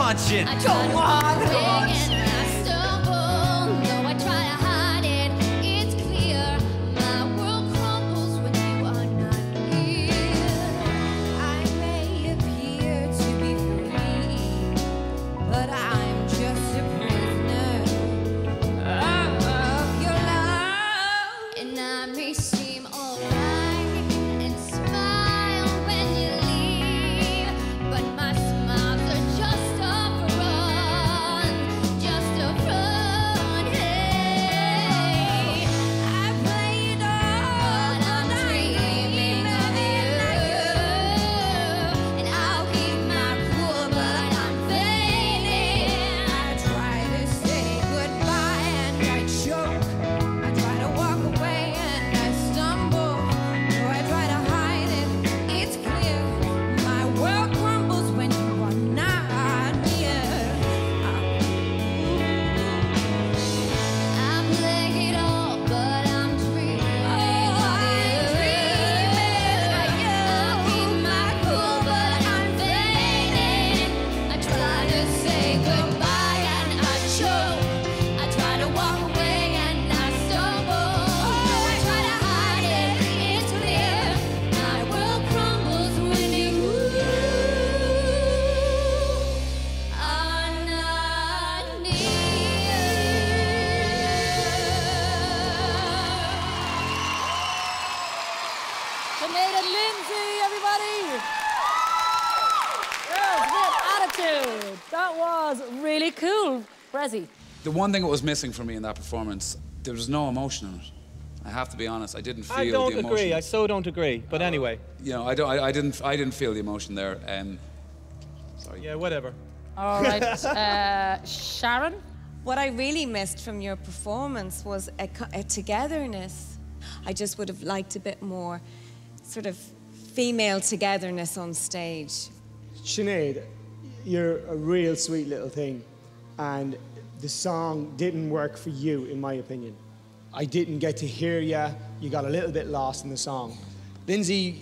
launching. Go on, launch. I stumble, though I try to hide it. It's clear my world crumbles when you are not here. I may appear to be free, but I'm just a prisoner of your love. And I may seem alright and smile when you leave, but my smiles are just a front, just a front. Hey, I play it all, but I'm dreaming of you, and I'll keep my cool, but I'm fading. I try to say goodbye and I choke. I try to walk away and I stumble. Though I try to hide it, it's clear my world crumbles when you are not near. I play it all, but I'm dreaming of you. I'll keep my cool, but I'm fading. I try to say goodbye and I choke. I try to walk away and I stumble. Though I try to hide it, it's clear my world crumbles when you are not near. Sinead and Lindsay, everybody! Yes, with attitude. That was really cool. Brezzy. The one thing that was missing for me in that performance, there was no emotion in it. I have to be honest, I didn't feel I don't the emotion. agree. I so don't agree. But anyway. You know, I didn't feel the emotion there. Sorry. Yeah, whatever. All right, Sharon? What I really missed from your performance was a togetherness. I just would have liked a bit more sort of female togetherness on stage. Sinead, you're a real sweet little thing, and the song didn't work for you, in my opinion. I didn't get to hear you. You got a little bit lost in the song. Lindsay,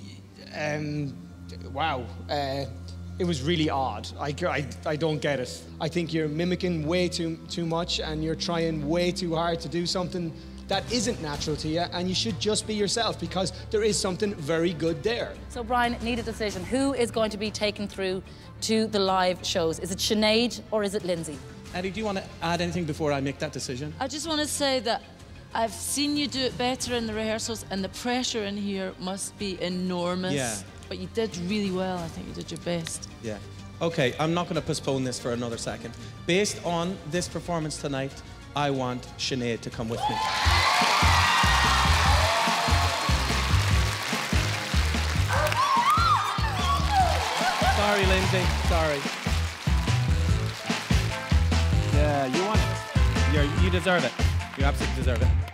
wow, it was really odd. I don't get it. I think you're mimicking way too much, and you're trying way too hard to do something that isn't natural to you, and you should just be yourself, because there is something very good there. So, Brian, need a decision. Who is going to be taken through to the live shows? Is it Sinead or is it Lindsay? Eddie, do you want to add anything before I make that decision? I just want to say that I've seen you do it better in the rehearsals, and the pressure in here must be enormous. Yeah. But you did really well. I think you did your best. Yeah. Okay, I'm not going to postpone this for another second. Based on this performance tonight, I want Sinead to come with me. Sorry, Lindsay. Sorry. Yeah, you want it. You deserve it. You absolutely deserve it.